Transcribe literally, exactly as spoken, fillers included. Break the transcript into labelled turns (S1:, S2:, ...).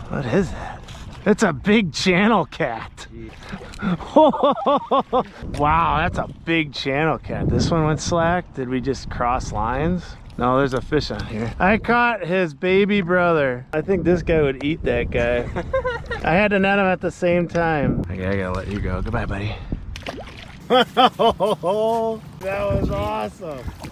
S1: What is that? It's a big channel cat. Wow, that's a big channel cat. This one went slack. Did we just cross lines? No, there's a fish on here. I caught his baby brother. I think this guy would eat that guy. I had to net him at the same time. Okay, I gotta let you go. Goodbye, buddy. That was awesome.